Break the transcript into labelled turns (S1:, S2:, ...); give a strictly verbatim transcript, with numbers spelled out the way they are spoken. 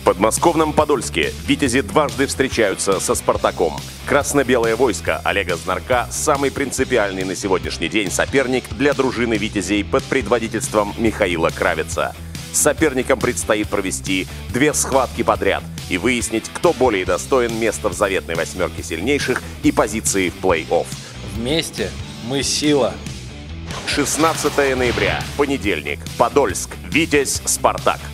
S1: подмосковном Подольске «Витязи» дважды встречаются со «Спартаком». Красно-белое войско Олега Знарка – самый принципиальный на сегодняшний день соперник для дружины «Витязей» под предводительством Михаила Кравица. Соперникам предстоит провести две схватки подряд и выяснить, кто более достоин места в заветной восьмерке сильнейших и позиции в плей-офф.
S2: Вместе мы сила.
S1: шестнадцатое ноября, понедельник, Подольск, «Витязь», «Спартак».